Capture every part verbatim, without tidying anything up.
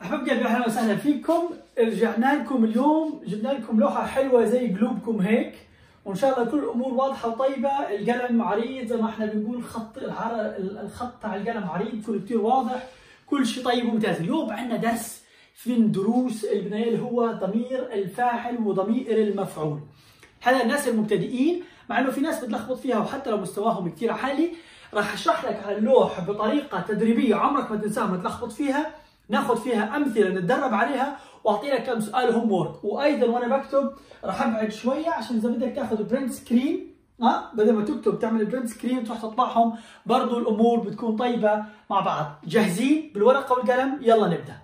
احباب قلبي اهلا وسهلا فيكم. رجعنا لكم اليوم، جبنا لكم لوحه حلوه زي قلوبكم هيك، وان شاء الله كل الامور واضحه وطيبه. القلم عريض زي ما احنا بنقول، خط الخط تاع القلم عريض، كل كثير واضح، كل شيء طيب وممتاز. اليوم عندنا درس من دروس البنايه اللي هو ضمير الفاعل وضمير المفعول. هذا الناس المبتدئين، مع انه في ناس بتلخبط فيها وحتى لو مستواهم كثير عالي، راح اشرح لك على اللوح بطريقه تدريبيه عمرك ما تنساها، ما تلخبط فيها، ناخذ فيها امثله نتدرب عليها، واعطي لك كم سؤال هوم وورك. وايضا وانا بكتب راح ابعد شويه عشان اذا بدك تاخذ برنت سكرين، ها بدل ما تكتب تعمل برنت سكرين تروح تطبعهم، برضو الامور بتكون طيبه مع بعض. جاهزين بالورقه والقلم؟ يلا نبدا.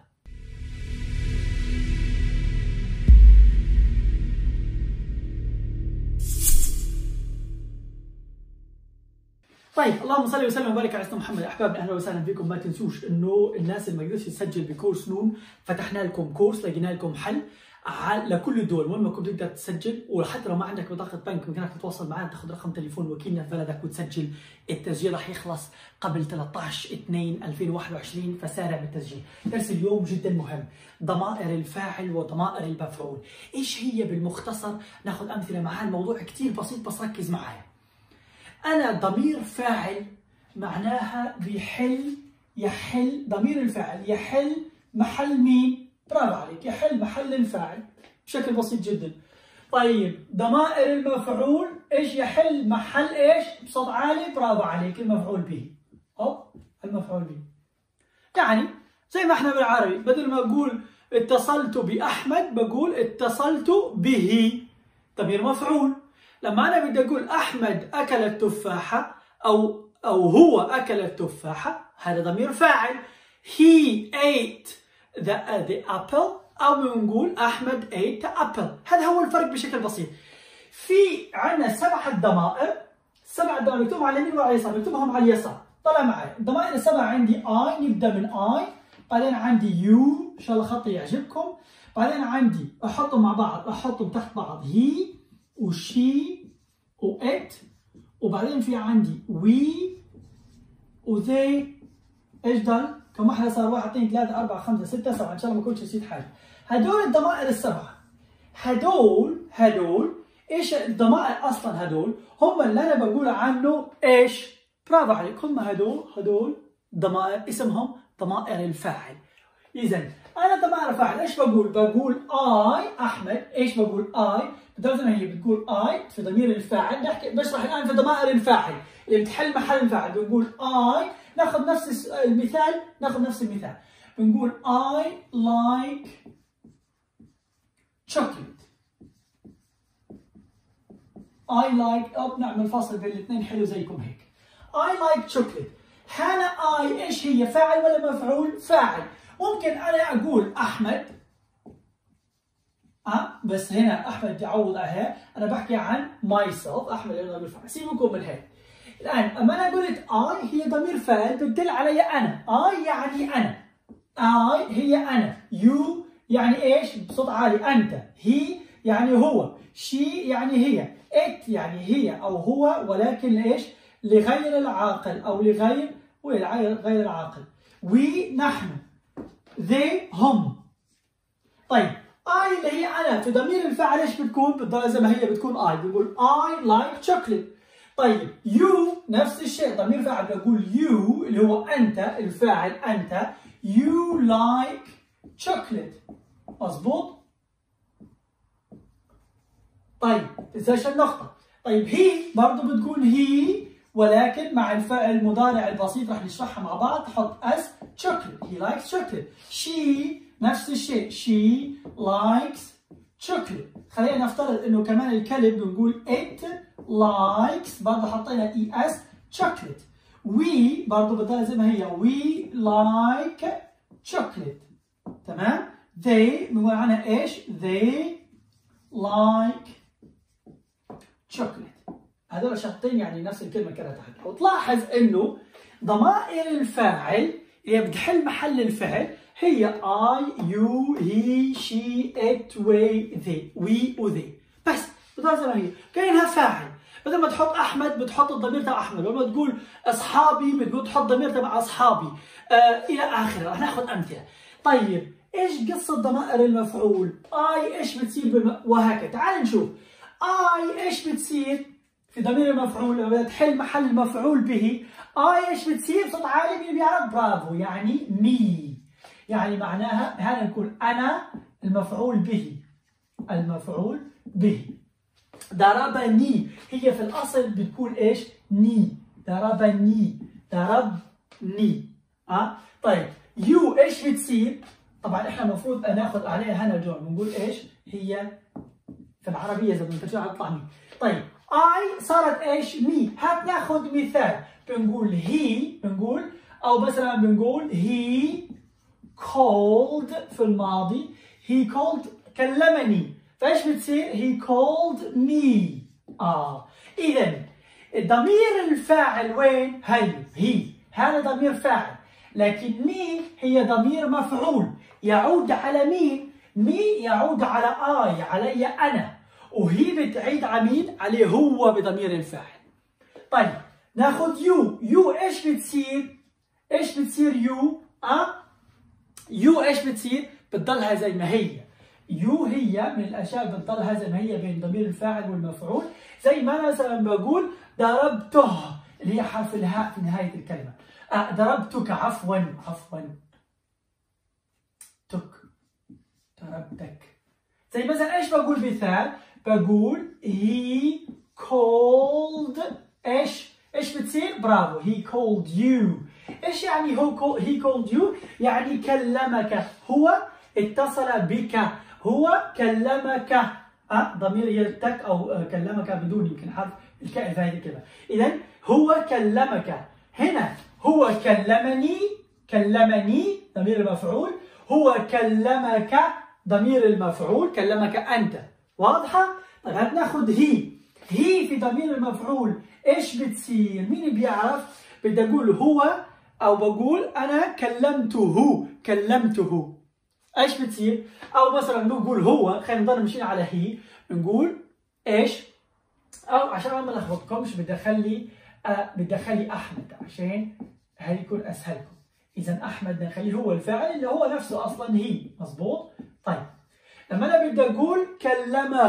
طيب، اللهم صل وسلم وبارك على سيدنا محمد. احبابنا اهلا وسهلا فيكم. ما تنسوش انه الناس اللي ما قدرتش تسجل بكورس نون، فتحنا لكم كورس، لقينا لكم حل لكل الدول، وين ما كنت تقدر تسجل. وحتى لو ما عندك بطاقه بنك بامكانك تتواصل معنا، تاخذ رقم تليفون وكيلنا في بلدك وتسجل. التسجيل راح يخلص قبل ثلاثة عشر اثنين ألفين وواحد وعشرين، فسارع بالتسجيل. درس اليوم جدا مهم، ضمائر الفاعل وضمائر المفعول. ايش هي بالمختصر؟ ناخذ امثله مع الموضوع كثير بسيط، بس ركز معايا. أنا ضمير فاعل معناها بيحل، يحل، ضمير الفاعل يحل محل مين؟ برافو عليك، يحل محل الفاعل بشكل بسيط جدا. طيب ضمائر المفعول ايش يحل محل ايش؟ بصوت عالي، برافو عليك، المفعول به. أو المفعول به. يعني زي ما احنا بالعربي، بدل ما اقول اتصلت بأحمد بقول اتصلت به، ضمير مفعول. لما أنا بدي أقول أحمد أكل التفاحة أو أو هو أكل التفاحة، هذا ضمير فاعل. He ate the, uh, the apple، أو بنقول أحمد ate the apple. هذا هو الفرق بشكل بسيط. في عندنا سبعة ضمائر، سبعة ضمائر نكتبهم على اليمين وعلى اليسار، نكتبهم على اليسار. طلع معي الضمائر السبعة. عندي I، نبدأ من I، بعدين عندي you، إن شاء الله خطي يعجبكم. بعدين عندي أحطهم مع بعض، أحطهم تحت بعض، he وشي وات، وبعدين في عندي وي وذي. ايش ضل؟ كم واحدة صار؟ واحد اثنين ثلاثة أربعة خمسة ستة سبعة، إن شاء الله ما كنتش نسيت حاجة. هدول الضمائر السبعة. هدول هدول ايش الضمائر أصلا؟ هدول هم اللي أنا بقول عنه ايش؟ برافو عليك، هم هدول هدول ضمائر، اسمهم ضمائر الفاعل. إذا أنا ضمائر الفاعل ايش بقول؟ بقول I أحمد، ايش بقول I؟ زي ما هي بتقول I في ضمير الفاعل. نحكي بشرح الآن في ضمائر الفاعل اللي بتحل محل الفاعل. بنقول I، ناخذ نفس المثال، ناخذ نفس المثال، بنقول I like chocolate. I like، أو نعمل فاصل بين الاثنين حلو زيكم هيك. I like chocolate. هنا I ايش هي؟ فاعل ولا مفعول؟ فاعل. ممكن أنا أقول أحمد، أه بس هنا أحمد تعوض عليها، أنا بحكي عن myself، أحمد أنا ضمير فاعل. سيبكم من هيك. الآن أما أنا قلت I هي ضمير فاعل بتدل علي أنا، I يعني أنا، I هي أنا، you يعني إيش؟ بصوت عالي أنت، he يعني هو، she يعني هي، it يعني هي أو هو، ولكن لإيش؟ لغير العاقل أو لغير غير العاقل. we نحن، they هم. طيب I اللي هي أنا في ضمير الفاعل ايش بتكون؟ بتضل زي ما هي بتكون I، بقول I like chocolate. طيب you نفس الشيء، ضمير فاعل بقول you اللي هو أنت، الفاعل أنت، you like chocolate. مظبوط؟ طيب تنساش النقطة. طيب هي برضه بتكون هي، ولكن مع الفعل المضارع البسيط رح نشرحها مع بعض، تحط اس chocolate. he likes chocolate. she نفس الشيء، she likes chocolate. خلينا نفترض انه كمان الكلب بنقول it likes، برضه حطينا اي اس chocolate. we برضه بتضل زي ما هي، we like chocolate. تمام؟ they بنقول عنها ايش؟ they like chocolate. هذول شرطين يعني نفس الكلمه كده تحت. وتلاحظ انه ضمائر الفاعل اللي بتحل محل الفعل هي I, you, he, she, it, we, they. we و they. بس بتضل زي ما هي، كأنها فاعل. بدل ما تحط أحمد بتحط الضمير تبع أحمد، بدل ما تقول أصحابي بتقول تحط ضمير تبع أصحابي، آه إلى آخره. رح ناخذ أمثلة. طيب ايش قصة ضمائر المفعول؟ اي ايش بتصير بالم... وهكذا. تعال نشوف اي ايش بتصير في ضمير المفعول لما بدها تحل محل المفعول به. اي ايش بتصير؟ صوت عالي مين بيعرف؟ برافو، يعني مي، يعني معناها هنا نقول انا المفعول به، المفعول به. ضربني هي في الاصل بتكون ايش؟ ني، ضربني، ضربني. اه طيب يو ايش بتصير؟ طبعا احنا المفروض ناخذ عليها هنا الجمله بنقول ايش؟ هي في العربيه اذا بدنا نترجمها على مي. طيب اي صارت ايش؟ مي. هات ناخذ مثال، بنقول هي، بنقول او مثلا بنقول هي called في الماضي، he called كلمني، فايش بتصير؟ he called me. اه اذا ضمير الفاعل وين؟ هي هي، هذا ضمير فاعل، لكن مي هي ضمير مفعول يعود على مين؟ مي يعود على اي، علي انا، وهي بتعيد على مين؟ عليه هو بضمير الفاعل. طيب ناخذ يو، يو ايش بتصير؟ ايش بتصير يو؟ اه يو ايش بتصير؟ بتضلها زي ما هي. يو هي من الاشياء اللي بتضلها زي ما هي بين ضمير الفاعل والمفعول، زي ما انا مثلا بقول ضربته اللي هي حرف الهاء في نهايه الكلمه. آه ضربتك، عفوا عفوا تك، ضربتك. زي مثلا ايش بقول مثال؟ بقول he called ايش؟ ايش بتصير؟ برافو، he called you. ايش يعني هو he called you؟ يعني كلمك، هو اتصل بك، هو كلمك. أه ضمير يلتك او أه كلمك بدون يمكن حرف الكاء في هذه الكلمه. اذا هو كلمك، هنا هو كلمني، كلمني ضمير المفعول، هو كلمك ضمير المفعول، كلمك انت. واضحه؟ طيب هات ناخذ هي، هي في ضمير المفعول ايش بتصير؟ مين بيعرف؟ بدي اقول هو او بقول انا كلمته، كلمته، ايش بتصير؟ او مثلا بنقول هو، خلينا نضل ماشيين على هي، بنقول ايش؟ او عشان ما نلخبطكمش بدي اخلي آه بدي اخلي احمد عشان هيكون اسهلكم. اذا احمد بدنا نخليه هو الفاعل اللي هو نفسه اصلا هي، مضبوط؟ طيب لما انا بدي اقول كلمه،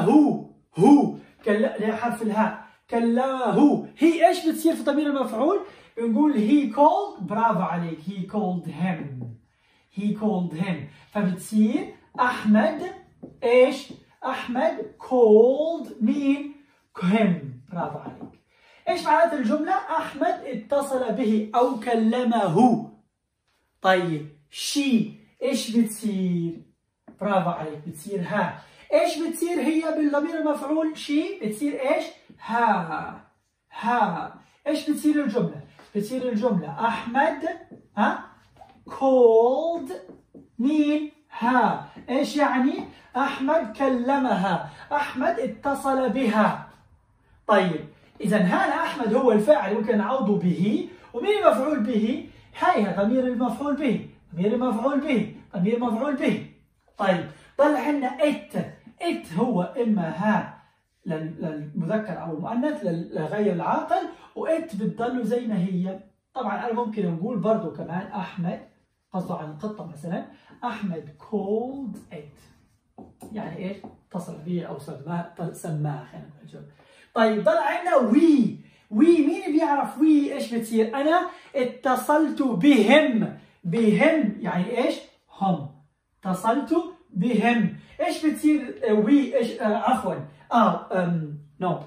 هو كل... حرف الهاء، كلمه، هي ايش بتصير في ضمير المفعول؟ بنقول he called، برافو عليك، he called him، he called him. فبتصير احمد ايش؟ احمد called مين؟ him، برافو عليك. ايش معنات الجمله؟ احمد اتصل به او كلمه. طيب she ايش بتصير؟ برافو عليك، بتصير ها. ايش بتصير هي بالضمير المفعول؟ شي بتصير ايش؟ ها، ها. ايش بتصير الجمله؟ بتصير الجمله احمد ها called مين؟ ها. ايش يعني؟ احمد كلمها، احمد اتصل بها. طيب اذا هذا احمد هو الفاعل ممكن نعوضه به، ومين المفعول به؟ هي ضمير المفعول به، ضمير المفعول به، ضمير المفعول به. طيب ضل عندنا ات، ات هو اما ها للمذكر او المؤنث لغير العاقل، وات بتضل زي ما هي. طبعا انا ممكن نقول برضه كمان احمد، قصده عن القطه مثلا، احمد called it، يعني ايش؟ اتصل به او سماه، سماها. خلينا نقول. طيب ضل عندنا وي، وي مين بيعرف وي ايش بتصير؟ انا اتصلت بهم، بهم يعني ايش؟ هم، اتصلت بهم. ايش بتصير وي؟ ايش آه عفوا اه ام نو ما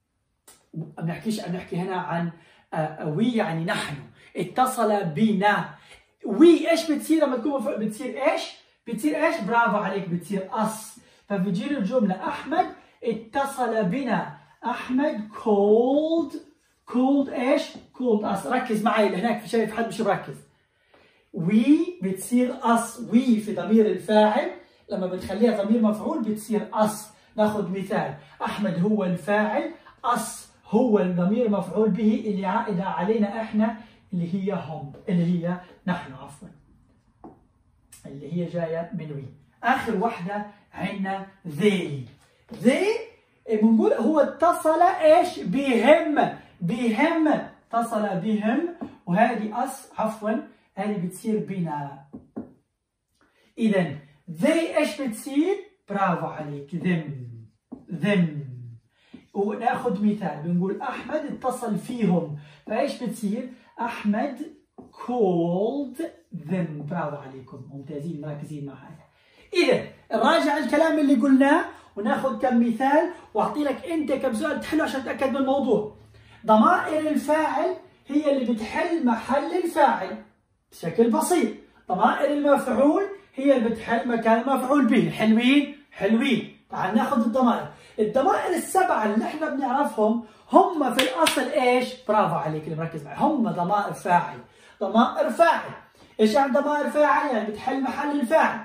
بنحكيش، بنحكي هنا عن آه وي يعني نحن، اتصل بنا. وي ايش بتصير لما تكون بتصير ايش؟ بتصير ايش؟ برافو عليك، بتصير اس. فبتجي الجمله احمد اتصل بنا، احمد called called ايش؟ called us. ركز معي اللي هناك، في شايف حد مش مركز. وي بتصير اس، وي في ضمير الفاعل لما بتخليها ضمير مفعول بتصير اس. ناخذ مثال، احمد هو الفاعل، اس هو الضمير مفعول به اللي عائده علينا احنا اللي هي هم، اللي هي نحن عفوا، اللي هي جايه من وي. اخر وحده عندنا they، they بنقول هو اتصل ايش؟ بهم، بهم، اتصل بهم، وهذه اس عفوا هذه بتصير بنا. اذا they ايش بتصير؟ برافو عليك them them. وناخذ مثال بنقول احمد اتصل فيهم، فايش بتصير؟ احمد called them. برافو عليكم، ممتازين مركزين معايا. اذا نراجع الكلام اللي قلناه وناخذ كم مثال واعطي لك انت كم سؤال تحله عشان تتاكد من الموضوع. ضمائر الفاعل هي اللي بتحل محل الفاعل بشكل بسيط. ضمائر المفعول هي اللي بتحل مكان المفعول به. حلوين؟ حلوين. تعال ناخذ الضمائر. الضمائر السبعه اللي احنا بنعرفهم هم في الاصل ايش؟ برافو عليك اللي مركز معي، هم ضمائر فاعل. ضمائر فاعل. ايش يعني ضمائر فاعل؟ يعني بتحل محل الفاعل.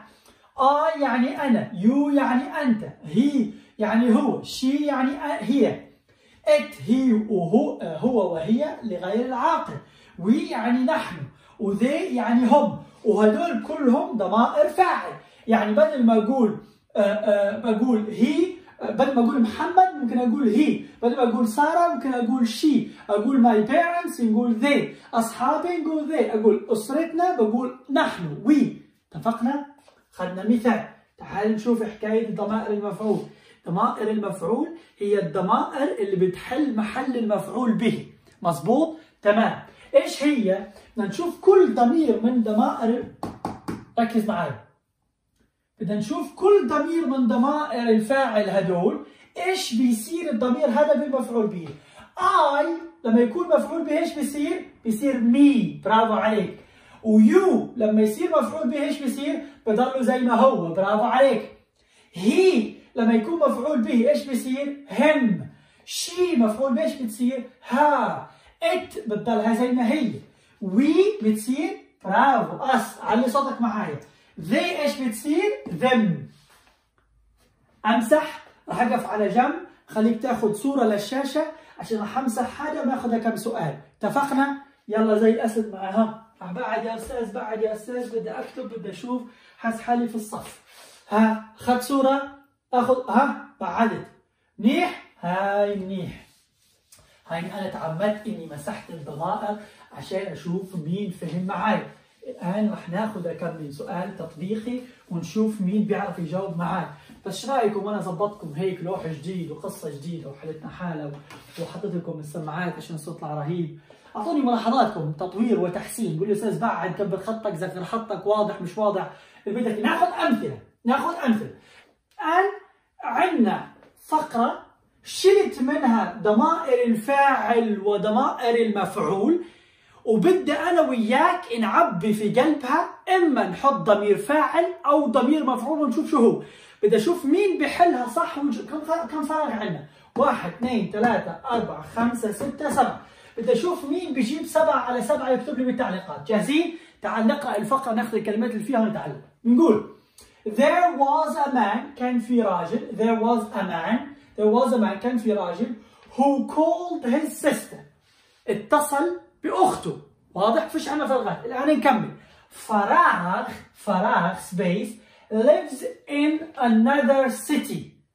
I يعني أنا، you يعني أنت، he يعني هو، she يعني هي، it هي وهو هو وهي لغير العاقل، we يعني نحن، و they يعني هم، وهدول كلهم ضمائر فاعل. يعني بدل ما أقول آه آه بقول he، بدل ما أقول محمد ممكن أقول he، بدل ما أقول سارة ممكن أقول she، أقول my parents نقول they، أصحابي نقول they، أقول أسرتنا بقول نحن we. اتفقنا؟ خدنا مثال. تعال نشوف حكاية ضمائر المفعول. ضمائر المفعول هي الضمائر اللي بتحل محل المفعول به. مظبوط؟ تمام. ايش هي؟ بدنا نشوف كل ضمير من ضمائر، ركز معي. بدنا نشوف كل ضمير من ضمائر الفاعل هدول، ايش بيصير الضمير هذا بالمفعول به. I لما يكون مفعول به ايش بيصير؟ بيصير me. برافو عليك. ويو لما يصير مفعول به ايش بيصير؟ بضله زي ما هو. برافو عليك. هي لما يكون مفعول به ايش بيصير؟ him. شي مفعول به ايش بتصير؟ ها. it بتضلها زي ما هي. وي بتصير برافو اس. علي صوتك معايا. they ايش بتصير؟ them. امسح، راح اقف على جنب، خليك تاخذ صوره للشاشه عشان راح امسح حاجه وناخذها كم سؤال. اتفقنا؟ يلا زي الاسد معها. بعد يا استاذ، بعد يا استاذ، بدي اكتب، بدي اشوف، حس حالي في الصف. ها اخذت صوره، اخذ، ها بعدت. منيح؟ هاي منيح. هاي انا تعمدت اني مسحت الضمائر عشان اشوف مين فهم معي. الان رح ناخذ كم من سؤال تطبيقي ونشوف مين بيعرف يجاوب معي. بس ايش رايكم وانا ظبطكم هيك لوح جديد وقصه جديده وحلتنا حاله وحطيت لكم السماعات عشان الصوت يطلع رهيب. اعطوني ملاحظاتكم، تطوير وتحسين. قول لي استاذ بعد، كبر خطك، زكر خطك، واضح مش واضح. اللي بدك ناخذ امثله، ناخذ امثله. الان عندنا فقره شلت منها ضمائر الفاعل وضمائر المفعول، وبدي انا وياك نعبي في قلبها، اما نحط ضمير فاعل او ضمير مفعول ونشوف شو هو. بدي اشوف مين بحلها صح. كم كم فراغ عندنا؟ واحد اثنين ثلاثة أربعة خمسة ستة سبعة. بدي اشوف مين بيجيب سبعة على سبعة يكتب لي بالتعليقات. جاهزين؟ تعال نقرا الفقره، ناخذ الكلمات اللي فيها ونتعلم. بنقول there was a man، كان في راجل. there was a man there was a man كان في راجل who called his sister، اتصل باخته. واضح؟ فيش عنا فراغات. الان نكمل. فراغ فراغ space lives in another city.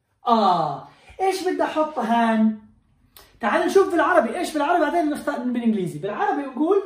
اه ايش بدي احط هان؟ تعال نشوف بالعربي. ايش بالعربي؟ بعدين نختار بالانجليزي. بالعربي نقول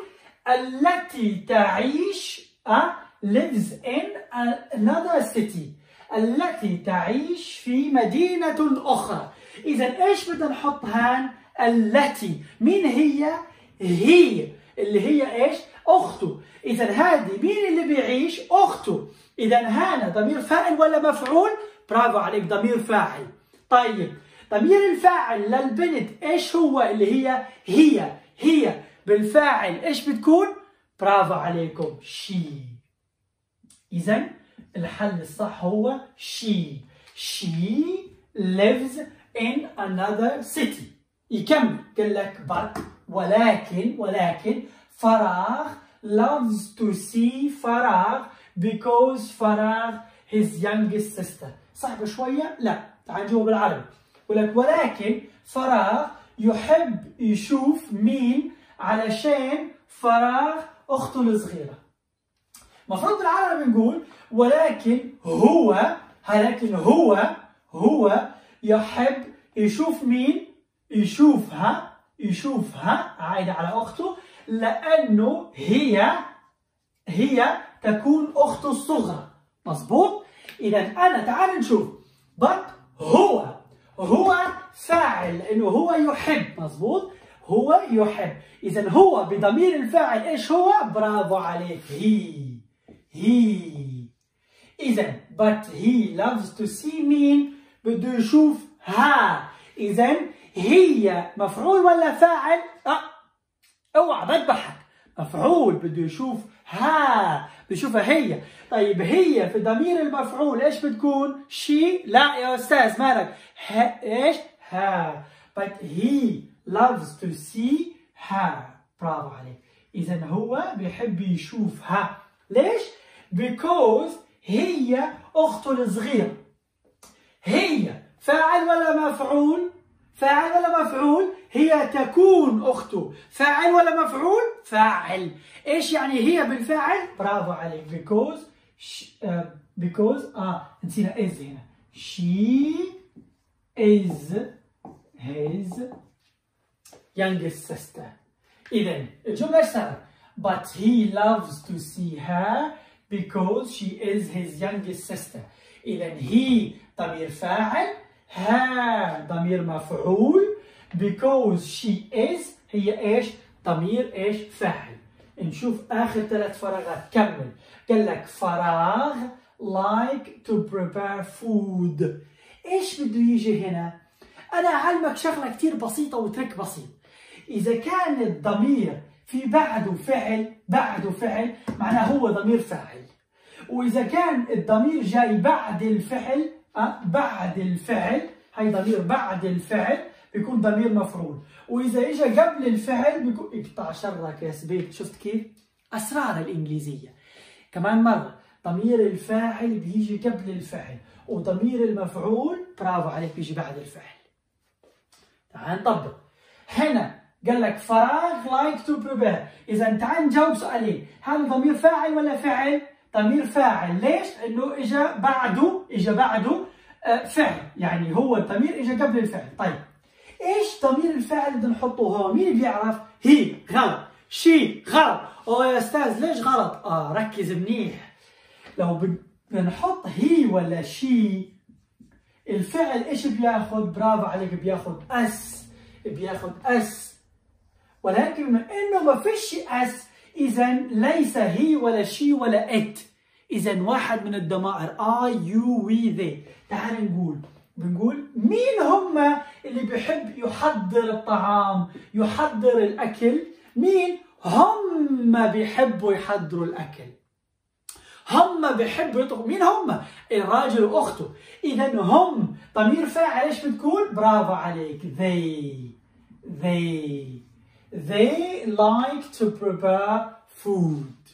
التي تعيش أه lives in another city، التي تعيش في مدينة أخرى. إذا إيش بدنا نحط هان؟ التي. مين هي؟ هي اللي هي إيش؟ أخته. إذا هذه مين اللي بيعيش؟ أخته. إذا هانا ضمير فاعل ولا مفعول؟ برافو عليك، ضمير فاعل. طيب ضمير الفاعل للبنت ايش هو؟ اللي هي هي. هي بالفاعل ايش بتكون؟ برافو عليكم، شي. اذا الحل الصح هو شي. she lives in another city. يكمل قال لك but ولكن ولكن فراغ loves to see فراغ because فراغ his youngest sister. صعبة شوية؟ لا، تعال نجاوب بالعربي. ولك ولكن فراغ يحب يشوف مين؟ علشان فراغ اخته الصغيره. المفروض بالعربي بنقول ولكن هو، لكن هو هو يحب يشوف مين؟ يشوفها يشوفها عايده على اخته، لانه هي هي تكون اخته الصغرى. مظبوط؟ إذا أنا تعال نشوف but هو هو فاعل لأنه هو يحب مظبوط هو يحب. إذا هو بضمير الفاعل إيش هو؟ برافو عليك هي هي. إذا but he loves to see مين؟ بده يشوف ها. إذا هي مفعول ولا فاعل؟ أه اوعى بذبحك. مفعول بده يشوف ها بده يشوفها هي. طيب هي في ضمير المفعول ايش بتكون؟ شي؟ لا يا استاذ مالك ها ايش؟ ها. but he loves to see ها. برافو عليك. إذا هو بيحب يشوفها. ليش؟ because هي أخته الصغيرة. هي فاعل ولا مفعول؟ فاعل ولا مفعول؟ هي تكون أخته. فاعل ولا مفعول؟ فاعل. إيش يعني هي بالفاعل؟ برافو عليك. because sh, uh, because آه نسينا is هنا. she is his youngest sister. إذا الجملة إيش صارت؟ but he loves to see her because she is his youngest sister. إذا he ضمير فاعل ها ضمير مفعول because she is هي ايش؟ ضمير ايش؟ فاعل. نشوف اخر ثلاث فراغات. كمل. قال لك فراغ like to prepare food. ايش بده يجي هنا؟ انا اعلمك شغله كثير بسيطه وترك بسيط. اذا كان الضمير في بعده فعل بعده فعل معناه هو ضمير فاعل. واذا كان الضمير جاي بعد الفعل أه؟ بعد الفعل هي ضمير بعد الفعل بيكون ضمير مفعول. واذا اجى قبل الفعل بيكون اقطع شرك يا سبيت. شفت كيف؟ اسرار الانجليزيه. كمان مره ضمير الفاعل بيجي قبل الفعل وضمير المفعول برافو عليك بيجي بعد الفعل. تعال نطبق. هنا قال لك فراغ like to prepare. اذا تعال نجاوب سؤالين. هل ضمير فاعل ولا فعل؟ ضمير فاعل. ليش؟ انه اجى بعده اجى بعده آه فعل. يعني هو الضمير اجى قبل الفعل. طيب ايش ضمير الفاعل بدنا نحطه هون؟ مين بيعرف؟ هي غلط. شي غلط. اوه يا استاذ ليش غلط؟ اه ركز منيح. لو بدنا نحط هي ولا شي الفعل ايش بياخذ؟ برافو عليك بياخذ اس. بياخذ اس. ولكن بما انه ما فيش اس اذا ليس هي ولا شي ولا ات. اذا واحد من الضمائر I you we they. تعال نقول بنقول مين هم اللي بيحب يحضر الطعام يحضر الاكل؟ مين؟ هم بيحبوا يحضروا الاكل. هم بيحبوا يطبخوا. مين هم؟ الراجل واخته. اذا هم ضمير فاعل ايش بتكون؟ برافو عليك they they they like to prepare food.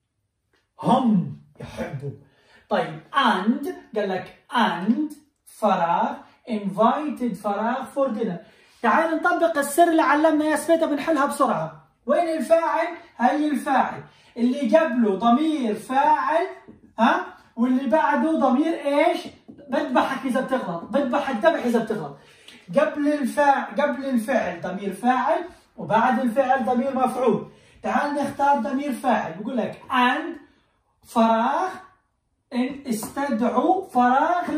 هم يحبوا. طيب and قال لك and فراغ invited فراغ for dinner. تعال نطبق السر اللي علمنا يا سبيتا بنحلها بسرعة. وين الفاعل؟ هي الفاعل اللي قبله ضمير فاعل ها واللي بعده ضمير ايش؟ بذبحك اذا بتغلط، بذبحك ذبح اذا بتغلط. قبل الفاعل قبل الفعل ضمير فاعل وبعد الفعل ضمير مفعول. تعال نختار ضمير فاعل. بقول لك and فراغ إن استدعوا فراغ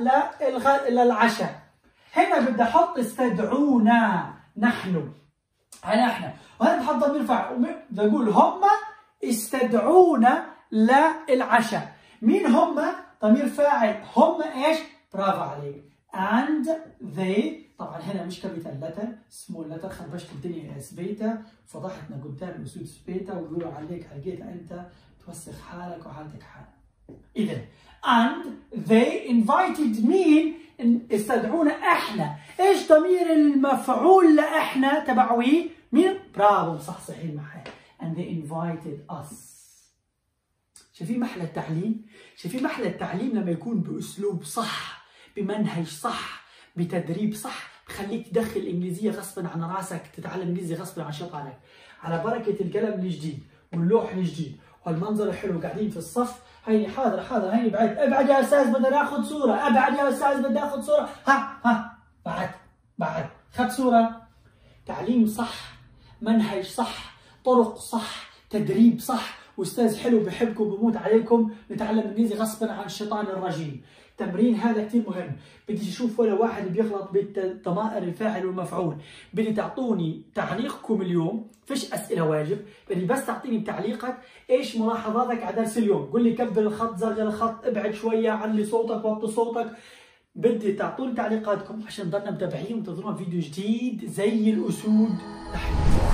للعشاء. هنا بدي احط استدعونا نحن انا احنا. وهنا بحط ضمير فاعل بدي اقول هم استدعونا للعشاء. مين هم؟ ضمير فاعل. هم ايش؟ برافو عليك. and they. طبعا هنا مش كابيتال لتر سمول لتر. خربشت الدنيا يا سبيتا فضحتنا قدام الاسود سبيتا ويقولوا عليك هلقيت انت توسخ حالك وحالتك حالك. اذا and they invited مين؟ استدعونا احنا. ايش ضمير المفعول لاحنا تبعوي؟ مين؟ برافو مصحصحين معي. and they invited us. شايفين محلى التعليم؟ شايفين محلى التعليم لما يكون باسلوب صح بمنهج صح بتدريب صح بخليك تدخل الانجليزيه غصبا عن راسك تتعلم انجليزي غصبا عن شطارك. على بركه القلم الجديد واللوح الجديد والمنظر الحلو قاعدين في الصف. هيني حاضر حاضر هيني بعد ابعد يا استاذ بدنا ناخذ صوره. ابعد يا استاذ بدي اخذ صوره. ها ها بعد بعد خذ صوره. تعليم صح منهج صح طرق صح تدريب صح واستاذ حلو بحبكم وبموت عليكم، نتعلم الانجليزي غصبا عن الشيطان الرجيم. التمرين هذا كثير مهم، بدي اشوف ولا واحد بيغلط بالضمائر الفاعل والمفعول. بدي تعطوني تعليقكم اليوم، فيش اسئله واجب، بدي بس تعطيني بتعليقك ايش ملاحظاتك على درس اليوم. قول لي كبر الخط، زغل الخط، ابعد شويه، علي صوتك، وطي صوتك. بدي تعطوني تعليقاتكم عشان نضلنا متابعين وتنتظرون فيديو جديد زي الاسود تحت.